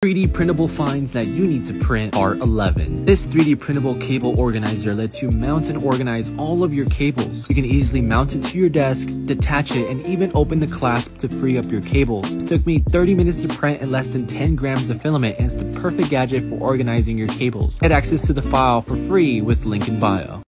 3D printable finds that you need to print. Part 11. This 3D printable cable organizer lets you mount and organize all of your cables. You can easily mount it to your desk, detach it, and even open the clasp to free up your cables. It took me 30 minutes to print and less than 10 grams of filament, and it's the perfect gadget for organizing your cables. Get access to the file for free with link in bio.